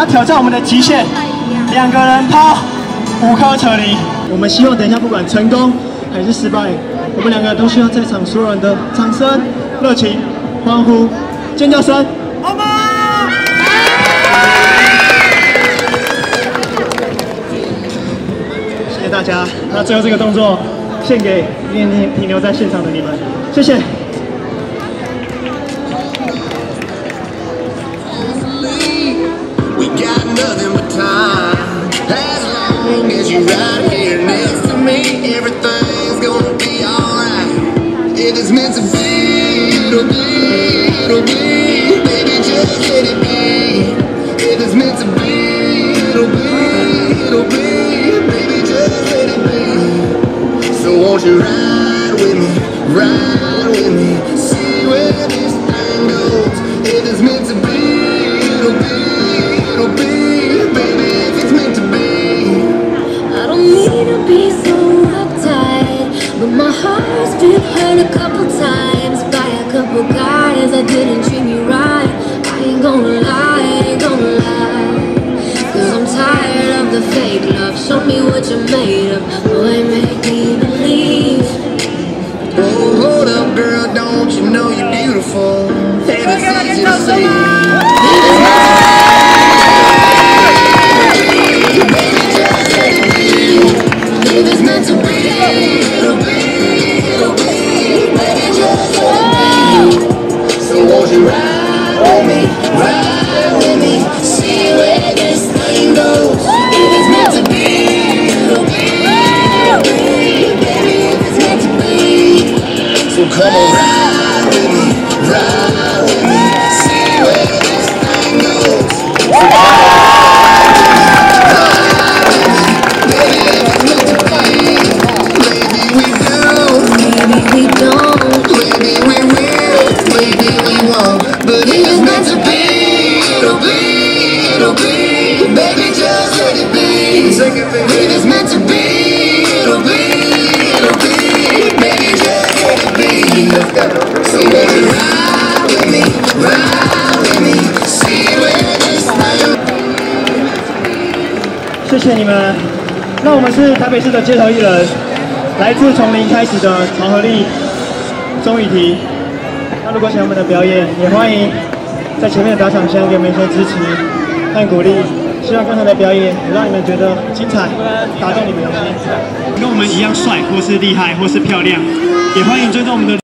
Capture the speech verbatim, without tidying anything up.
要挑战我们的极限，两个人抛五颗扯铃。我们希望等一下不管成功还是失败，我们两个都需要在场所有人的掌声、热情、欢呼、尖叫声。好吗？谢谢大家。那最后这个动作献给念念停留在现场的你们，谢谢。 Nothing but time. As long as you're right here next to me, everything's gonna be alright. If it's meant to be, it'll be, it'll be. Baby, just let it be. If it's meant to be, it'll be, it'll be. Baby, just let it be. So won't you ride with me, ride with me, see where this thing goes. If it's meant to be, it'll be, it'll be. But my heart's been hurt a couple times by a couple guys that didn't treat me right. I ain't gonna lie, I ain't gonna lie. Cause I'm tired of the fake love. Show me what you're made of. Boy, make me believe. Oh, hold up, girl, don't you know you're beautiful? And it's easy to see. If it's meant to be, it'll be, it'll be. Baby, just let it be. So won't you ride with me, ride with me, see where this thing goes. If it's meant to be, it'll be, it'll be. Baby, if it's meant to be. So come on, ride with me, ride with me, see where this thing goes. So come on. If it's meant to be, it'll be, it'll be. Baby, just let it be. So won't you ride with me, ride with me, see where this thing. 谢谢你们。那我们是台北市的街头艺人，来自从零开始的曹和立、钟雨婷。那如果喜欢我们的表演，也欢迎在前面的打赏箱给我们一些支持和鼓励。 希望刚才的表演也让你们觉得精彩，打动你们的心。跟我们一样帅，或是厉害，或是漂亮，也欢迎追踪我们的。